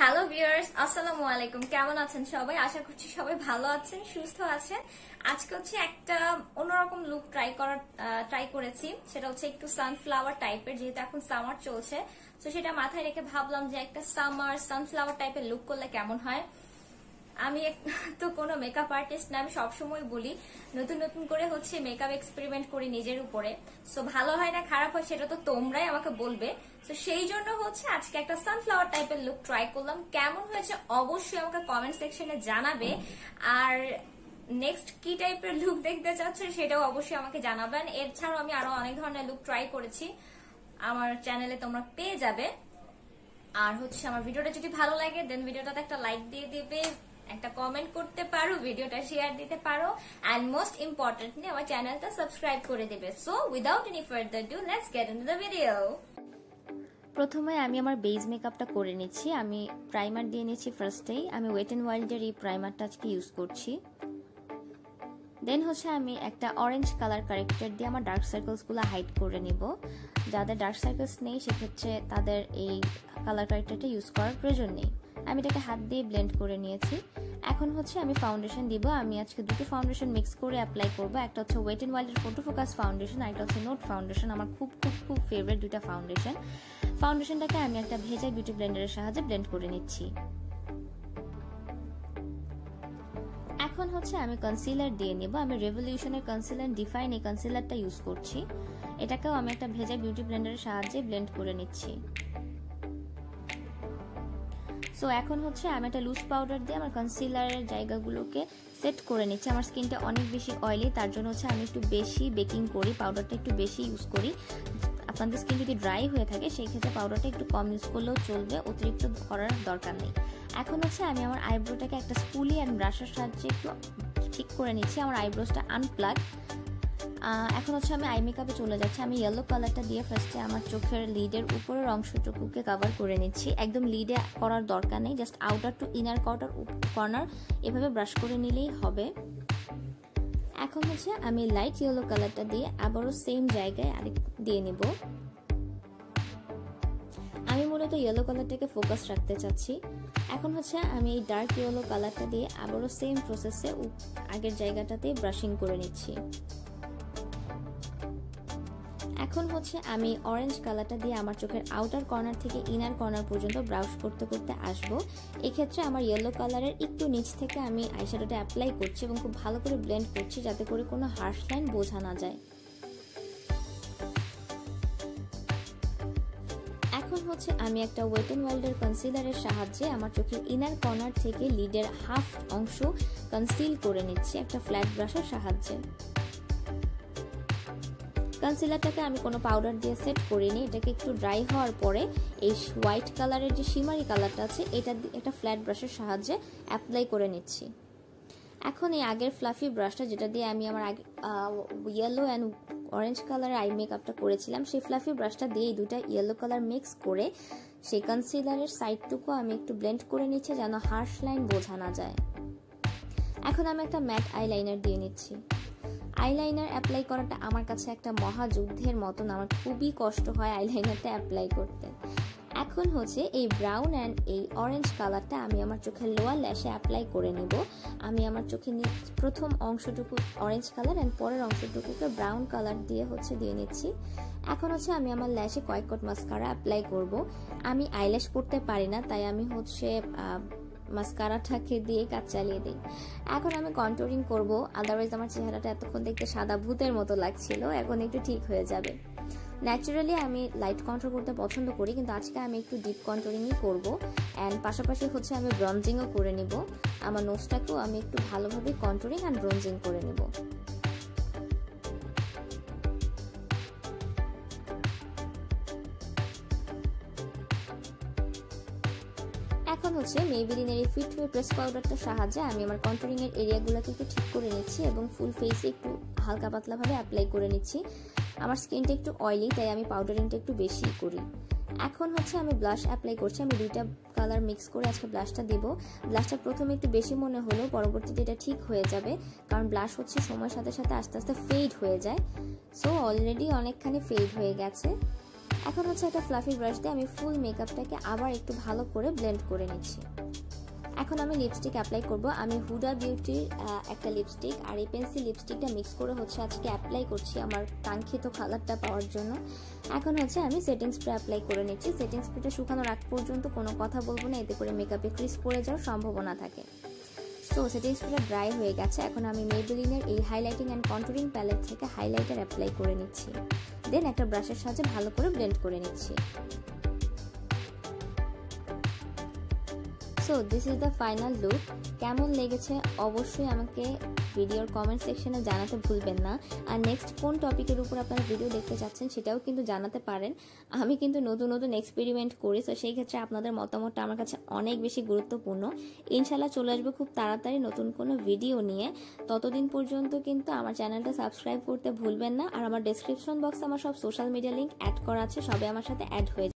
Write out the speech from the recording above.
Hello viewers, আসসালামু আলাইকুম। কেমন আছেন সবাই? আশা করছি সবাই ভালো আছেন, সুস্থ আছেন। আজকে হচ্ছে একটা অন্যরকম লুক ট্রাই করেছি। সেটা হচ্ছে একটু সানফ্লাওয়ার টাইপের, যেহেতু এখন সামার চলছে, তো সেটা মাথায় রেখে ভাবলাম যে একটা সানফ্লাওয়ার টাইপের লুক করলে কেমন হয়। আমি তো কোনো মেকআপ আর্টিস্ট না, আমি সবসময় বলি নতুন নতুন করে হচ্ছে মেকআপ এক্সপেরিমেন্ট করি নিজের উপরে। সো ভালো হয় না খারাপ হয় সেটা তো তোমরাই আমাকে বলবে। তো সেই জন্য হচ্ছে আজকে একটা সানফ্লাওয়ার টাইপের লুক ট্রাই করলাম। কেমন হয়েছে অবশ্যই আমাকে কমেন্ট সেকশনে জানাবে। আর নেক্সট কি টাইপের লুক দেখতে চাচ্ছেন সেটাও অবশ্যই আমাকে জানাবেন। এছাড়াও আমি আরো অনেক ধরনের লুক ট্রাই করেছি, আমার চ্যানেলে তোমরা পেয়ে যাবে। আর হচ্ছে আমার ভিডিওটা যদি ভালো লাগে দেন ভিডিওটাতে একটা লাইক দিয়ে দিবে, একটা কমেন্ট করতে পারো, ভিডিওটা শেয়ার দিতে পারো, এন্ড মোস্ট ইম্পর্টেন্টলি আমার চ্যানেলটা সাবস্ক্রাইব করে দেবে। So without any further do, let's get into the video. প্রথমে আমি আমার বেস মেকআপটা করে নিচ্ছি। আমি প্রাইমার দিয়ে নিচ্ছি ফার্স্টেই। আমি ওয়েট এন্ড ওয়াইল্ডের এই প্রাইমারটা আজকে ইউজ করছি। দেন হচ্ছে আমি একটা অরেঞ্জ কালার কারেক্টর দিয়ে আমার ডার্ক সার্কেলসগুলো হাইড করে নিব। যাদের ডার্ক সার্কেলস নেই সেক্ষেত্রে তাদের এই কালার কারেক্টরটা ইউজ করার প্রয়োজন নেই। আমি এটাকে হাত দিয়ে ব্লেন্ড করে নিয়েছি। এখন হচ্ছে আমি ফাউন্ডেশন দিব। আমি আজকে দুটো ফাউন্ডেশন মিক্স করে অ্যাপ্লাই করব। একটা হচ্ছে ওয়েট এন্ড ওয়াইল্ডের ফটো ফোকাস ফাউন্ডেশন, আর একটা হচ্ছে নোট ফাউন্ডেশন। আমার খুব খুব খুব ফেভারিট দুটো ফাউন্ডেশনটাকে আমি একটা ভেজা বিউটি ব্লেন্ডারের সাহায্যে ব্লেন্ড করে নিচ্ছি। এখন হচ্ছে আমি কনসিলার দিয়ে নিব। আমি রেভলিউশনের কনসিলার ডিফাইন এই কনসিলারটা ইউজ করছি। এটাকেও আমি একটা ভেজা বিউটি ব্লেন্ডারের সাহায্যে ব্লেন্ড করে নিচ্ছি। সো এখন হচ্ছে আমি একটা লুজ পাউডার দিয়ে আমার কনসিলারের জায়গাগুলোকে সেট করে নিচ্ছি। আমার স্কিনটা অনেক বেশি অয়েলি, তার জন্য হচ্ছে আমি একটু বেশি বেকিং করি, পাউডারটা একটু বেশি ইউজ করি। আপনাদের স্কিন যদি ড্রাই হয়ে থাকে সেই ক্ষেত্রে পাউডারটা একটু কম ইউজ করলেও চলবে, অতিরিক্ত করার দরকার নেই। এখন হচ্ছে আমি আমার আইব্রোটাকে একটা স্পুলি অ্যান্ড ব্রাশের সাহায্যে একটু ঠিক করে নিচ্ছি। আমার আইব্রোসটা আনপ্লাগ। এখন হচ্ছে আমি আই মেকআপে চলে যাচ্ছি। আমি ইয়েলো কালারটা দিয়ে ফার্স্টে আমার চোখের লিডের উপরের অংশটুকুকে কভার করে নিচ্ছি। একদম লিডে করার দরকার নেই, just outer to inner corner এভাবে ব্রাশ করে নিলেই হবে। এখন হচ্ছে আমি লাইট ইয়েলো কালারটা দিয়ে আবারও সেম জায়গায় আরেক দিয়ে নিব। আমি মূলত ইয়েলো কালারটাকে ফোকাস রাখতে চাচ্ছি। এখন হচ্ছে আমি এই ডার্ক ইয়েলো কালারটা দিয়ে আবারও সেম প্রসেসে আগের জায়গাটাতে ব্রাশিং করে নিচ্ছি। এখন হচ্ছে আমি অরেঞ্জ কালারটা দিয়ে আমার চোখের আউটার কর্নার থেকে ইনার কর্নার পর্যন্ত ব্রাশ করতে করতে আসবো। এক্ষেত্রে আমার ইয়েলো কালারের একটু নিচ থেকে আমি আইশ্যাডোটা অ্যাপ্লাই করছি এবং খুব ভালো করে ব্লেন্ড করছি যাতে করে কোনো হার্শ লাইন বোঝা না যায়। এখন হচ্ছে আমি একটা ওয়েট এন্ড ওয়াইল্ডের কনসিলারের সাহায্যে আমার চোখের ইনার কর্নার থেকে লিডের হাফ অংশ কনসিল করে নিচ্ছি একটা ফ্ল্যাট ব্রাশের সাহায্যে। কনসিলারটাকে আমি কোনো পাউডার দিয়ে সেট করিনি, এটাকে একটু ড্রাই হওয়ার পরে এই হোয়াইট কালারের যে শিমারি কালারটা আছে এটা একটা ফ্ল্যাট ব্রাশের সাহায্যে অ্যাপ্লাই করে নিচ্ছি। এখন এই আগের ফ্লাফি ব্রাশটা যেটা দিয়ে আমি আমার ইয়েলো অ্যান্ড অরেঞ্জ কালারের আই মেকআপটা করেছিলাম, সেই ফ্লাফি ব্রাশটা দিয়ে এই দুটা ইয়েলো কালার মিক্স করে সেই কনসিলারের সাইডটুকু আমি একটু ব্লেন্ড করে নিচ্ছি যেন হার্শ লাইন বোঝা না যায়। এখন আমি একটা ম্যাট আইলাইনার দিয়ে নিচ্ছি। আইলাইনার অ্যাপ্লাই করাটা আমার কাছে একটা মহাযুদ্ধের মতন, আমার খুবই কষ্ট হয় আইলাইনারটা অ্যাপ্লাই করতে। এখন হচ্ছে এই ব্রাউন অ্যান্ড এই অরেঞ্জ কালারটা আমি আমার চোখের লোয়ার ল্যাশে অ্যাপ্লাই করে নিব। আমি আমার চোখে প্রথম অংশটুকু অরেঞ্জ কালার অ্যান্ড পরের অংশটুকুকে ব্রাউন কালার দিয়ে নিচ্ছি। এখন হচ্ছে আমি আমার ল্যাশে কয়েক কোট মাস্কারা অ্যাপ্লাই করব। আমি আইল্যাশ পরতে পারি না, তাই আমি হচ্ছে মাস্কারাটাকে দিয়ে কাজ চালিয়ে দিই। এখন আমি কন্টুরিং করব, আদারওয়াইজ আমার চেহারাটা এতক্ষণ দেখতে সাদা ভূতের মতো লাগছিল, এখন একটু ঠিক হয়ে যাবে। ন্যাচারালি আমি লাইট কন্ট্রোল করতে পছন্দ করি, কিন্তু আজকে আমি একটু ডিপ কন্ট্রোলিংই করব। অ্যান্ড পাশাপাশি হচ্ছে আমি ব্রঞ্জিংও করে নিব। আমার নোজটাকেও আমি একটু ভালোভাবে কন্ট্রোলিং অ্যান্ড ব্রঞ্জিং করে নিব। এখন হচ্ছে মেবিলিনের এই ফিট ওয়ে প্রেস পাউডারটার সাহায্যে আমি আমার কন্ট্রোলিং এর এরিয়াগুলোকে একটু ঠিক করে নিচ্ছি এবং ফুল ফেসে একটু হালকা পাতলাভাবে অ্যাপ্লাই করে নিচ্ছি। আমার স্কিনটা একটু অয়েলি, তাই আমি পাউডারিংটা একটু বেশি করি। এখন হচ্ছে আমি ব্লাশ অ্যাপ্লাই করছি। আমি দুইটা কালার মিক্স করে আজকে ব্লাশটা দিব। ব্লাশটা প্রথমে একটু বেশি মনে হলেও পরবর্তীতে এটা ঠিক হয়ে যাবে, কারণ ব্লাশ হচ্ছে সময়ের সাথে সাথে আস্তে আস্তে ফেড হয়ে যায়। সো অলরেডি অনেকখানি ফেড হয়ে গেছে। এখন হচ্ছে একটা ফ্লাফি ব্রাশ দিয়ে আমি ফুল মেকআপটাকে আবার একটু ভালো করে ব্লেন্ড করে নিচ্ছি। এখন আমি লিপস্টিক অ্যাপ্লাই করব। আমি হুডা বিউটির একটা লিপস্টিক আর এই পেন্সিল লিপস্টিকটা মিক্স করে হচ্ছে আজকে অ্যাপ্লাই করছি আমার কাঙ্ক্ষিত কালারটা পাওয়ার জন্য। এখন হচ্ছে আমি সেটিং স্প্রে অ্যাপ্লাই করে নিচ্ছি। সেটিং স্প্রেটা শুকানোর আগ পর্যন্ত কোনো কথা বলবো না, এতে করে মেকআপে ক্রিজ পড়ে যাওয়ার সম্ভাবনা থাকে। সো সেটিং স্প্রেটা ড্রাই হয়ে গেছে। এখন আমি মেবেলিনের এই হাইলাইটিং অ্যান্ড কন্টুরিং প্যালেট থেকে হাইলাইটার অ্যাপ্লাই করে নিচ্ছি। দেন একটা ব্রাশের সাহায্যে ভালো করে ব্লেন্ড করে নিচ্ছি। So this is the final look. কেমন লেগেছে অবশ্যই আমাকে ভিডিওর কমেন্ট সেকশনে জানাতে ভুলবেন না। আর নেক্সট কোন টপিকের উপর আপনারা ভিডিও দেখতে চাচ্ছেন সেটাও কিন্তু জানাতে পারেন। আমি কিন্তু নতুন নতুন এক্সপেরিমেন্ট করি, তো সেই ক্ষেত্রে আপনাদের মতামতটা আমার কাছে অনেক বেশি গুরুত্বপূর্ণ। ইনশাল্লাহ চলে আসবো খুব তাড়াতাড়ি নতুন কোনো ভিডিও নিয়ে। ততদিন পর্যন্ত কিন্তু আমার চ্যানেলটা সাবস্ক্রাইব করতে ভুলবেন না। আর আমার ডেসক্রিপশন বক্সে আমার সব সোশ্যাল মিডিয়া লিঙ্ক অ্যাড করা আছে, সবাই আমার সাথে অ্যাড হয়ে